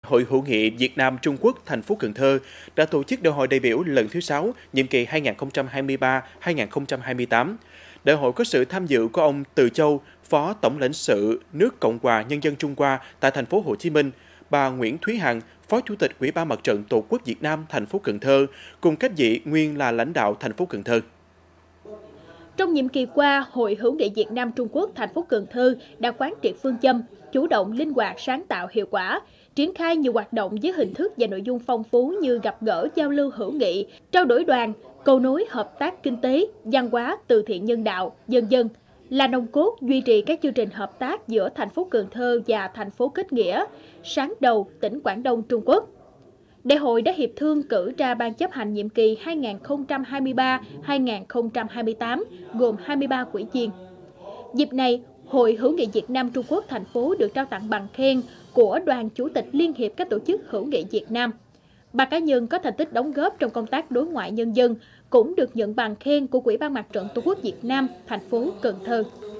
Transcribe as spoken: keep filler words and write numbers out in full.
Hội hữu nghị Việt Nam Trung Quốc thành phố Cần Thơ đã tổ chức đại hội đại biểu lần thứ sáu, nhiệm kỳ hai nghìn không trăm hai mươi ba đến hai nghìn không trăm hai mươi tám. Đại hội có sự tham dự của ông Từ Châu, Phó Tổng lãnh sự nước Cộng hòa Nhân dân Trung Hoa tại thành phố Hồ Chí Minh, bà Nguyễn Thúy Hằng, Phó Chủ tịch Ủy ban Mặt trận Tổ quốc Việt Nam thành phố Cần Thơ, cùng các vị nguyên là lãnh đạo thành phố Cần Thơ. Trong nhiệm kỳ qua, Hội hữu nghị Việt Nam Trung Quốc thành phố Cần Thơ đã quán triệt phương châm chủ động, linh hoạt, sáng tạo, hiệu quả, triển khai nhiều hoạt động với hình thức và nội dung phong phú như gặp gỡ, giao lưu hữu nghị, trao đổi đoàn, cầu nối hợp tác kinh tế, văn hóa, từ thiện nhân đạo, vân vân, là nòng cốt duy trì các chương trình hợp tác giữa thành phố Cần Thơ và thành phố kết nghĩa, sáng đầu tỉnh Quảng Đông, Trung Quốc. Đại hội đã hiệp thương cử ra ban chấp hành nhiệm kỳ hai nghìn không trăm hai mươi ba đến hai nghìn không trăm hai mươi tám gồm hai mươi ba ủy viên. Dịp này, Hội hữu nghị Việt Nam Trung Quốc thành phố được trao tặng bằng khen của Đoàn Chủ tịch Liên hiệp các tổ chức hữu nghị Việt Nam. Ba cá nhân có thành tích đóng góp trong công tác đối ngoại nhân dân cũng được nhận bằng khen của Ủy ban Mặt trận Tổ quốc Việt Nam thành phố Cần Thơ.